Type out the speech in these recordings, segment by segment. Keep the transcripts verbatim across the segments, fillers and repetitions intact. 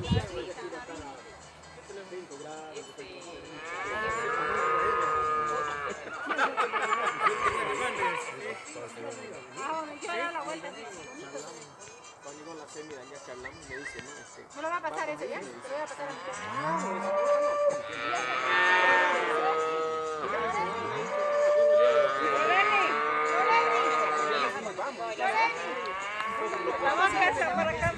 Cuando llegó la semi, ya charlamos, me dice, no, este... ¿No lo va a pasar ese ya? ¿Se lo voy a pasar a vamos a hacer por acá,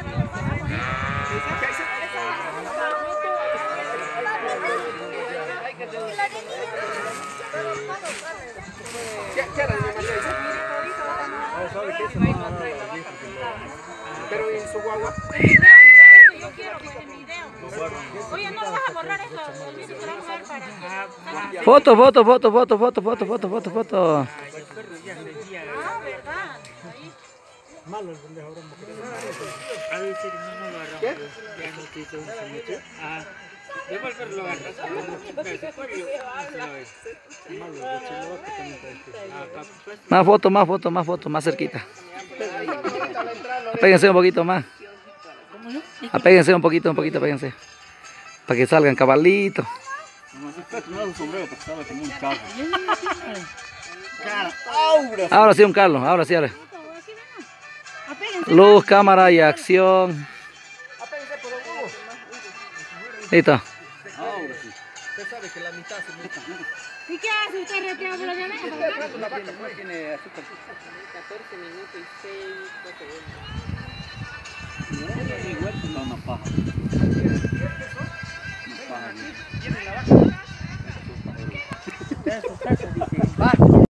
pero en su guagua. Yo quiero pues en video. Oye, no vas a borrar esto. Olvídate que vamos a ver para que. Foto, foto, foto, foto, foto, foto, foto, foto, foto. Ah, verdad. Ahí. Malo el pendejo ahora. A veces no lo agarramos. Ya no te hizo mucho. Ah. Igual pero lo agarras. Más foto, más foto, más foto, más cerquita. Apéguense un poquito más. Apéguense un poquito, un poquito, apéguense. Para que salgan cabalitos. Ahora sí un Carlos, ahora sí, ahora. Luz, cámara y acción. Listo. Usted sabe que la mitad se mete. ¿Y qué hace usted recreado por la llamada? La vaca no tiene azúcar. catorce minutos y seis segundos. No, una paja. ¿Tiene la vaca?